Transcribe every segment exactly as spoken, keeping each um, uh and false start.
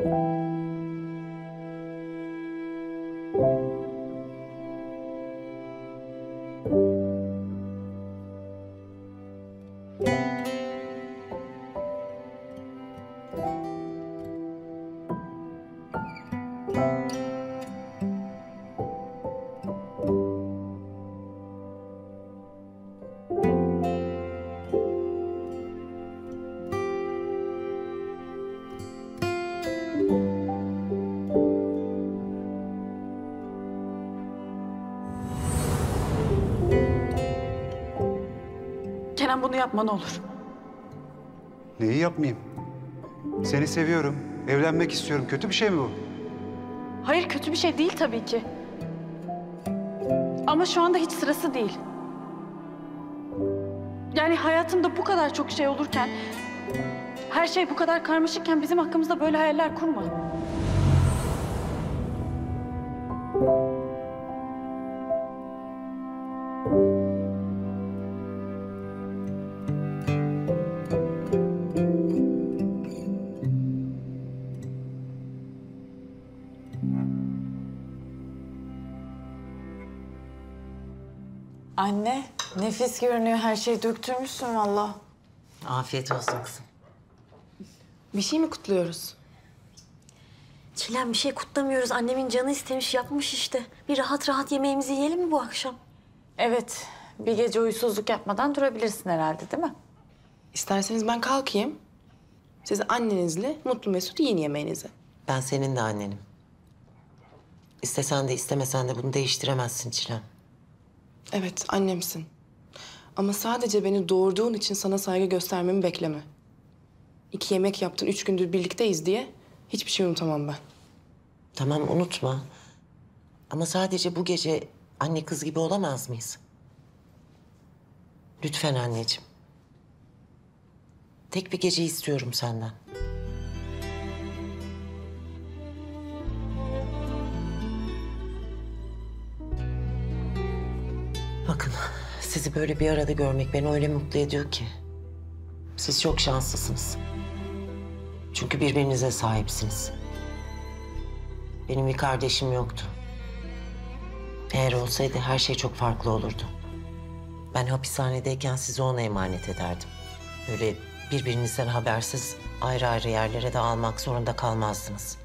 Kenan, bunu yapma ne olur. Neyi yapmayayım? Seni seviyorum, evlenmek istiyorum. Kötü bir şey mi bu? Hayır, kötü bir şey değil tabii ki. Ama şu anda hiç sırası değil. Yani hayatımda bu kadar çok şey olurken, her şey bu kadar karmaşıkken bizim hakkımızda böyle hayaller kurma. Anne, nefis görünüyor. Her şeyi döktürmüşsün vallahi. Afiyet olsun kızım. Bir şey mi kutluyoruz? Çilem, bir şey kutlamıyoruz. Annemin canı istemiş, yapmış işte. Bir rahat rahat yemeğimizi yiyelim mi bu akşam? Evet, bir gece uysuzluk yapmadan durabilirsin herhalde, değil mi? İsterseniz ben kalkayım. Siz annenizle mutlu mesut yiyin yemeğinizi. Ben senin de annenim. İstesen de istemesen de bunu değiştiremezsin Çilem. Evet, annemsin. Ama sadece beni doğurduğun için sana saygı göstermemi bekleme. İki yemek yaptın, üç gündür birlikteyiz diye hiçbir şey unutamam ben. Tamam, unutma. Ama sadece bu gece anne kız gibi olamaz mıyız? Lütfen anneciğim. Tek bir gece istiyorum senden. Bakın, sizi böyle bir arada görmek beni öyle mutlu ediyor ki. Siz çok şanslısınız. Çünkü birbirinize sahipsiniz. Benim bir kardeşim yoktu. Eğer olsaydı her şey çok farklı olurdu. Ben hapishanedeyken sizi ona emanet ederdim. Böyle birbirinizden habersiz ayrı ayrı yerlere dağılmak zorunda kalmazdınız.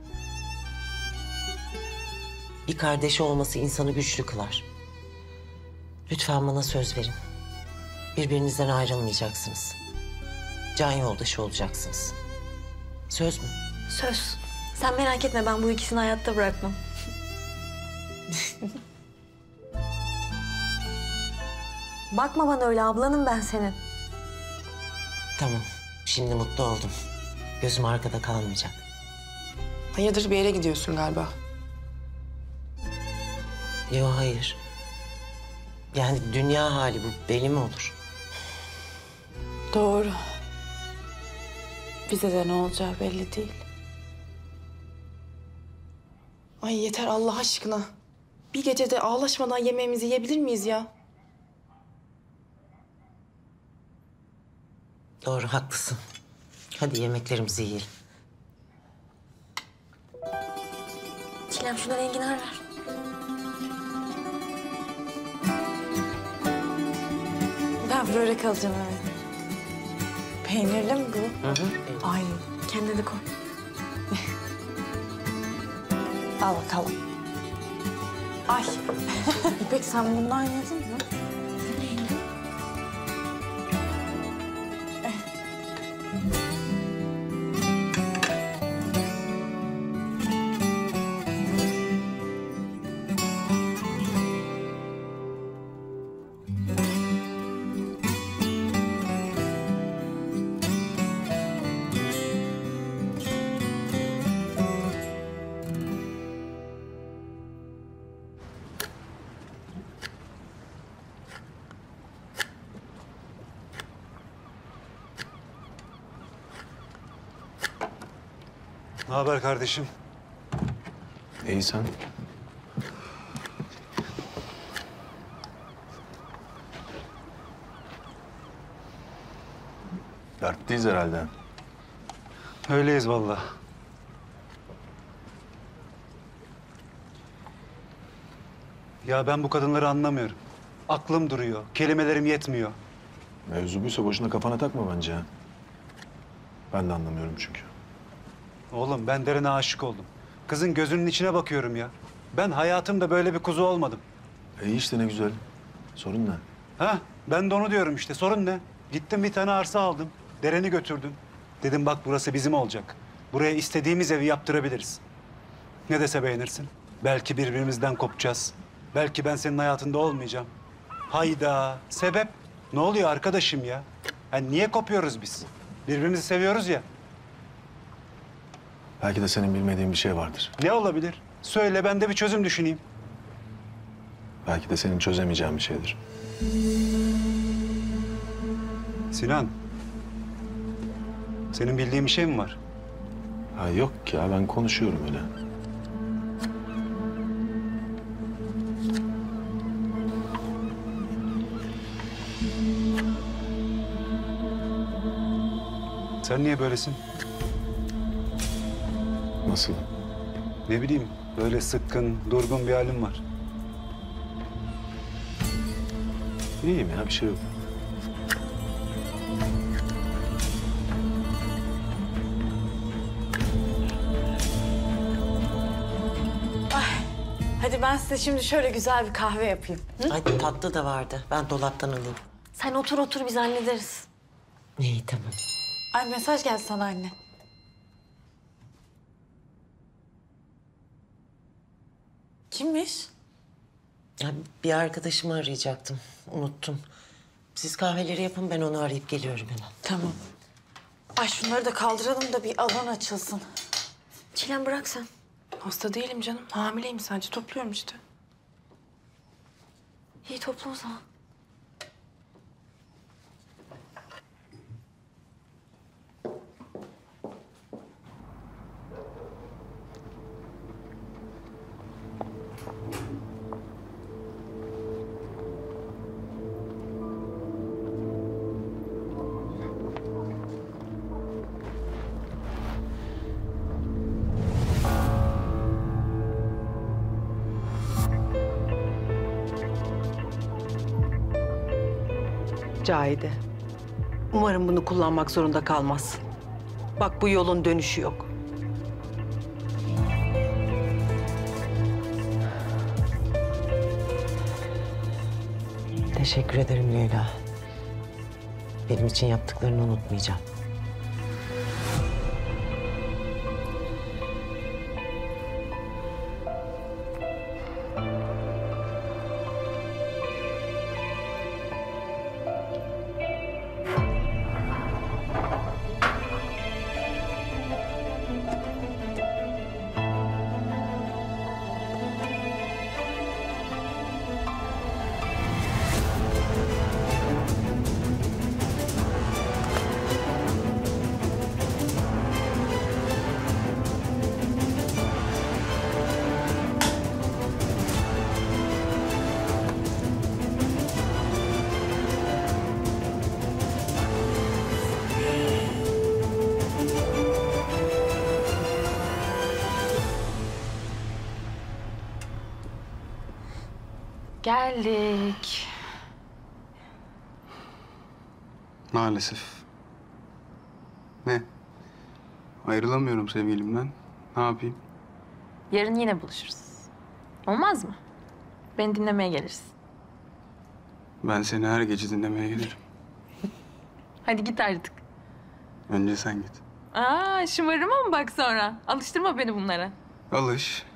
Bir kardeşi olması insanı güçlü kılar. Lütfen bana söz verin. Birbirinizden ayrılmayacaksınız. Can yoldaşı olacaksınız. Söz mü? Söz. Sen merak etme, ben bu ikisini hayatta bırakmam. Bakma bana öyle, ablanım ben senin. Tamam. Şimdi mutlu oldum. Gözüm arkada kalmayacak. Hayırdır, bir yere gidiyorsun galiba. Yok, hayır. Yani dünya hali bu. Belli mi olur? Doğru. Bize de ne olacağı belli değil. Ay yeter Allah aşkına. Bir gecede ağlaşmadan yemeğimizi yiyebilir miyiz ya? Doğru, haklısın. Hadi yemeklerimizi yiyelim. Çilem, şuna enginar ver. Ben börek alacağım, evet. Peynirli mi bu? Hı hı. Ay, Kendine de koy. al bakalım. Ay, İpek sen bundan yedin mi? Ne haber kardeşim? İyi sen? Dertliyiz herhalde. Öyleyiz vallahi. Ya ben bu kadınları anlamıyorum. Aklım duruyor, kelimelerim yetmiyor. Mevzu buysa boşuna kafana takma bence ha. Ben de anlamıyorum çünkü. Oğlum ben Deren'e aşık oldum. Kızın gözünün içine bakıyorum ya. Ben hayatımda böyle bir kuzu olmadım. E iyi işte ne güzel. Sorun ne? Ha, ben de onu diyorum işte. Sorun ne? Gittim bir tane arsa aldım. Deren'i götürdüm. Dedim bak burası bizim olacak. Buraya istediğimiz evi yaptırabiliriz. Ne dese beğenirsin. Belki birbirimizden kopacağız. Belki ben senin hayatında olmayacağım. Hayda. Sebep? Ne oluyor arkadaşım ya? Yani niye kopuyoruz biz? Birbirimizi seviyoruz ya. Belki de senin bilmediğin bir şey vardır. Ne olabilir? Söyle ben de bir çözüm düşüneyim. Belki de senin çözemeyeceğin bir şeydir. Sinan. Senin bildiğin bir şey mi var? Ha yok ya ben konuşuyorum öyle. Sen niye böylesin? Nasıl? Ne bileyim, böyle sıkkın, durgun bir halin var. İyiyim ya bir şey yok. Hadi ben size şimdi şöyle güzel bir kahve yapayım. Ay tatlı da vardı. Ben dolaptan alayım. Sen otur otur biz hallederiz. İyi tamam. Ay mesaj geldi sana anne. Kimmiş? Ya bir arkadaşımı arayacaktım. Unuttum. Siz kahveleri yapın ben onu arayıp geliyorum hemen. Tamam. Ay şunları da kaldıralım da bir alan açılsın. Çilem bırak sen. Hasta değilim canım. Hamileyim sadece. Topluyorum işte. İyi topla o zaman. Cahide. Umarım bunu kullanmak zorunda kalmazsın. Bak bu yolun dönüşü yok. Teşekkür ederim Leyla. Benim için yaptıklarını unutmayacağım. Geldik. Maalesef. Ne? Ayrılamıyorum sevgilimden. Ne yapayım? Yarın yine buluşuruz. Olmaz mı? Beni dinlemeye gelirsin. Ben seni her gece dinlemeye gelirim. Hadi git artık. Önce sen git. Aa, şımarıma mı bak sonra? Alıştırma beni bunlara. Alış.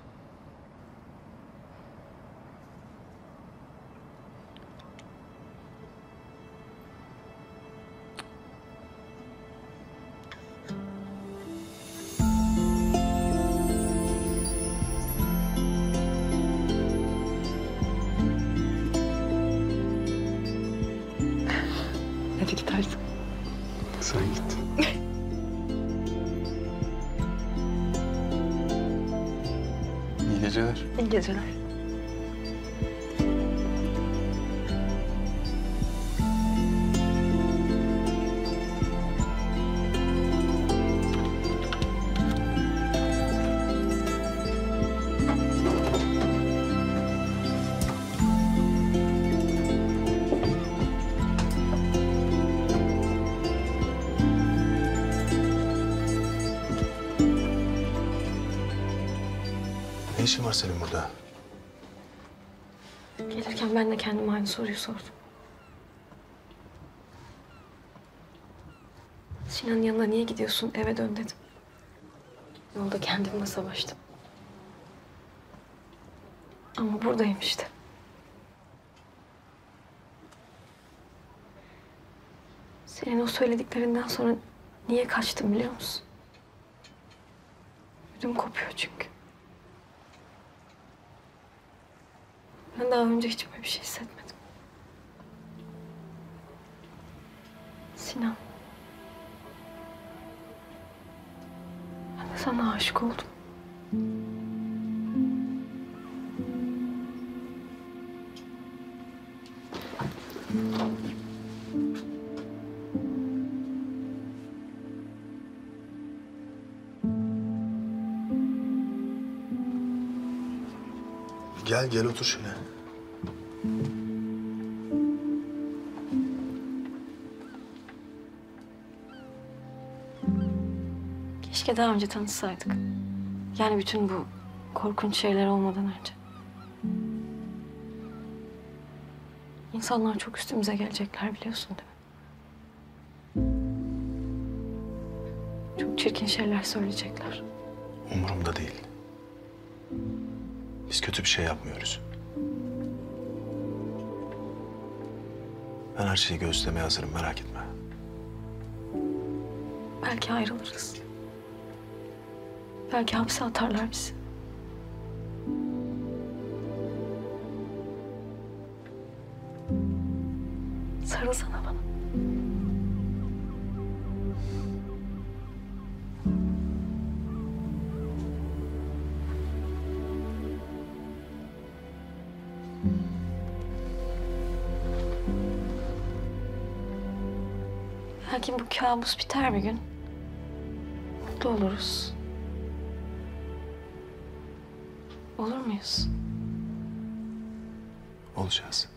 Hadi git artık. Sen git. İyi geceler. İyi geceler. işin var senin burada? Gelirken ben de kendime aynı soruyu sordum. Sinan'ın yanına niye gidiyorsun? Eve dön dedim. Yolda kendimle savaştım. Ama buradayım işte. Senin o söylediklerinden sonra niye kaçtım biliyor musun? Ödüm kopuyor çünkü. Ben daha önce hiç böyle bir şey hissetmedim. Sinan. Ben de sana aşık oldum. Gel gel otur şöyle. Keşke daha önce tanışsaydık. Yani bütün bu korkunç şeyler olmadan önce. İnsanlar çok üstümüze gelecekler biliyorsun değil mi? Çok çirkin şeyler söyleyecekler. Umurumda değil. Biz kötü bir şey yapmıyoruz. Ben her şeyi göğüslemeye hazırım, merak etme. Belki ayrılırız. Belki hapse atarlar bizi. Sarılsana bana. Belki bu kabus biter bir gün. Mutlu oluruz. Olur muyuz? Olacağız.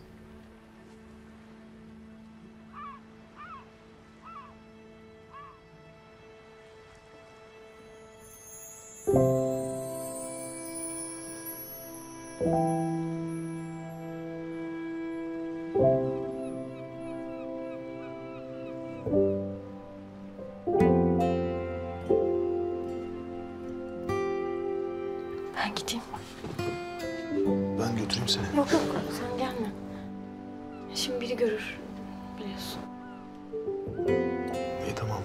Ben gideyim. Ben götüreyim seni. Yok yok sen gelme. Şimdi biri görür biliyorsun. İyi tamam.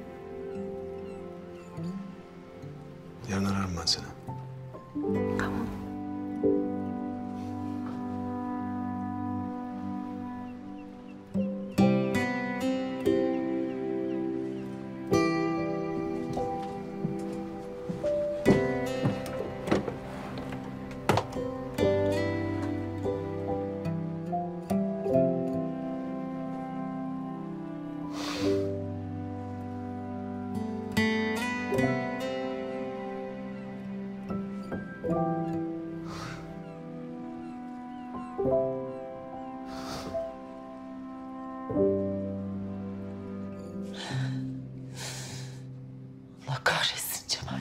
Yarın ararım ben seni. Tamam. Allah kahretsin Cemal.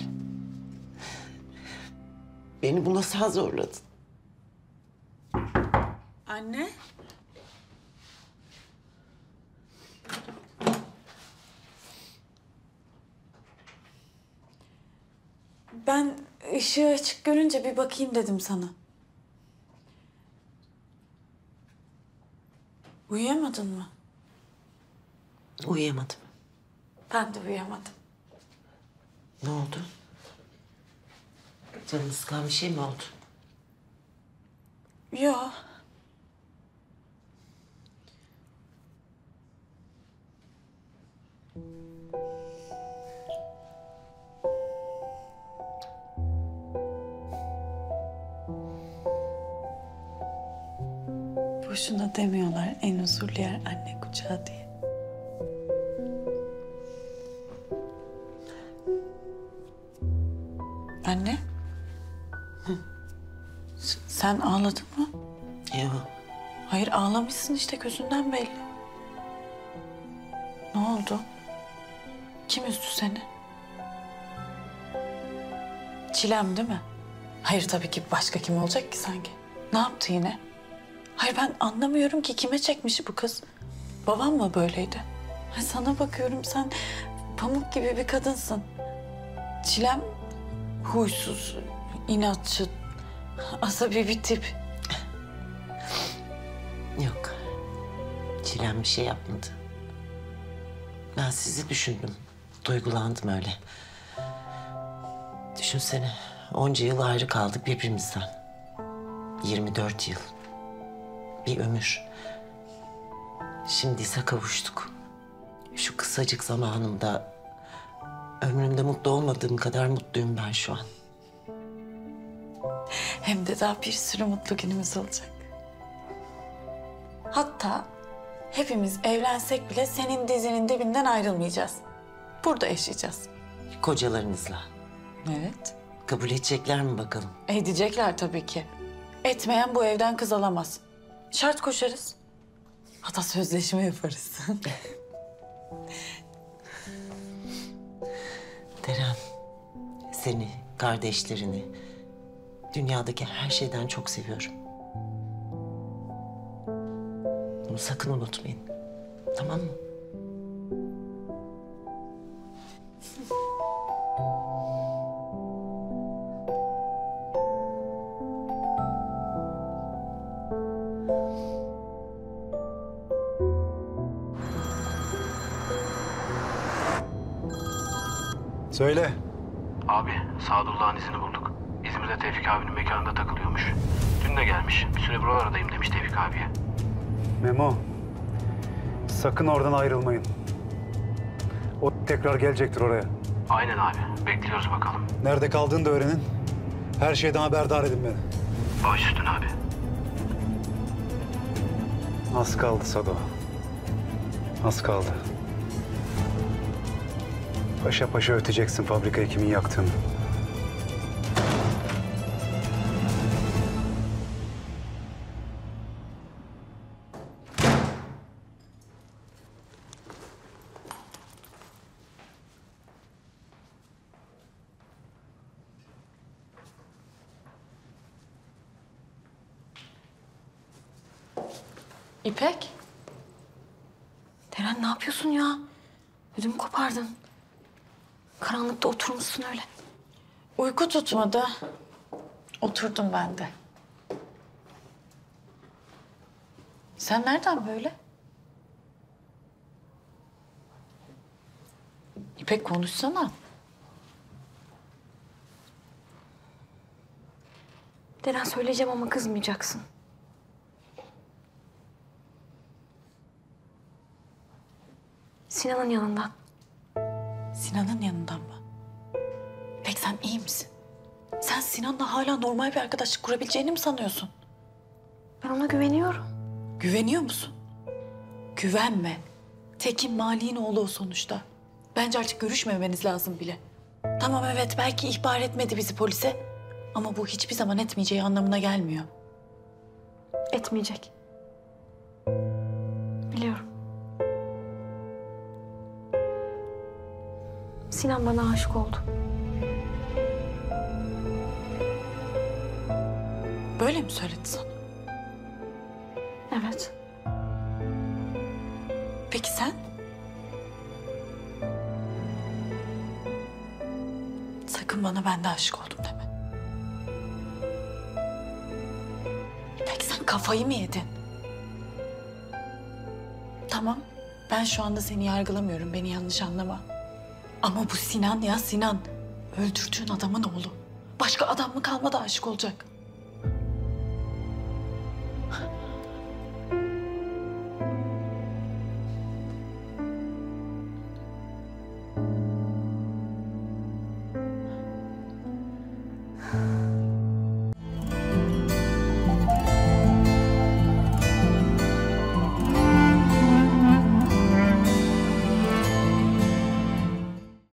Beni buna sen zorladın. Anne. Ben ışığı açık görünce bir bakayım dedim sana. Uyuyamadın mı? Uyuyamadım. Ben de uyuyamadım. Ne oldu? Canını sıkan bir şey mi oldu? Yok. Boşuna demiyorlar en huzurlu yer anne kucağı diye. Anne. Hı. S- Sen ağladın mı? Yok. Hayır ağlamışsın işte gözünden belli. Ne oldu? Kim üzdü seni? Çilem değil mi? Hayır tabii ki başka kim olacak ki sanki? Ne yaptı yine? Hayır ben anlamıyorum ki kime çekmiş bu kız? Babam mı böyleydi? Ha, sana bakıyorum sen pamuk gibi bir kadınsın. Çilem huysuz, inatçı, asabi bir tip. Yok. Çilem bir şey yapmadı. Ben sizi düşündüm. Duygulandım öyle. Düşünsene. Onca yıl ayrı kaldık birbirimizden. yirmi dört yıl. Bir ömür. Şimdi ise kavuştuk. Şu kısacık zamanımda ömrümde mutlu olmadığım kadar mutluyum ben şu an. Hem de daha bir sürü mutlu günümüz olacak. Hatta hepimiz evlensek bile senin dizinin dibinden ayrılmayacağız. Burada yaşayacağız. Kocalarınızla. Evet. Kabul edecekler mi bakalım? Edecekler tabii ki. Etmeyen bu evden kız alamaz. Şart koşarız. Hatta sözleşme yaparız. Deren, seni, kardeşlerini, dünyadaki her şeyden çok seviyorum. Bunu sakın unutmayın. Tamam mı? Söyle. Abi, Sadullah'ın izini bulduk. İzmir'de Tevfik abinin mekanında takılıyormuş. Dün de gelmiş. Bir süre buralardayım demiş Tevfik abiye. Memo, sakın oradan ayrılmayın. O tekrar gelecektir oraya. Aynen abi. Bekliyoruz bakalım. Nerede kaldığını da öğrenin. Her şeyden haberdar edin beni. Baş üstüne abi. Az kaldı Sado. Az kaldı. Paşa paşa öteceksin fabrikayı kimin yaktığını. İpek. Deren ne yapıyorsun ya? Ödümü kopardın. Karanlıkta oturmuşsun öyle. Uyku tutmadı. Oturdum ben de. Sen nereden böyle? İpek konuşsana. Deren söyleyeceğim ama kızmayacaksın. Sinan'ın yanından. Sinan'ın yanından mı? İpek sen iyi misin? Sen Sinan'la hala normal bir arkadaşlık kurabileceğini mi sanıyorsun? Ben ona güveniyorum. Güveniyor musun? Güvenme. Tekin Mali'nin oğlu o sonuçta. Bence artık görüşmemeniz lazım bile. Tamam evet belki ihbar etmedi bizi polise. Ama bu hiçbir zaman etmeyeceği anlamına gelmiyor. Etmeyecek. Biliyorum. Sinan bana aşık oldu. Böyle mi söyledi sana? Evet. Peki sen? Sakın bana ben de aşık oldum deme. İpek sen kafayı mı yedin? Tamam, ben şu anda seni yargılamıyorum, beni yanlış anlama. Ama bu Sinan ya Sinan. Öldürdüğün adamın oğlu. Başka adam mı kalmadı aşık olacak?